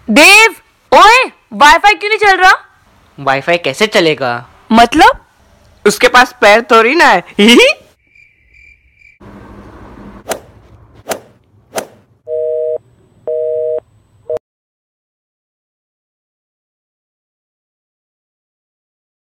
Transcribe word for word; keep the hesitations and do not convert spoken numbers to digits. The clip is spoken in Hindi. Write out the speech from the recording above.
देव, ओए, वाईफाई क्यों नहीं चल रहा? वाईफाई कैसे चलेगा? मतलब? उसके पास पैर थोड़ी ना है।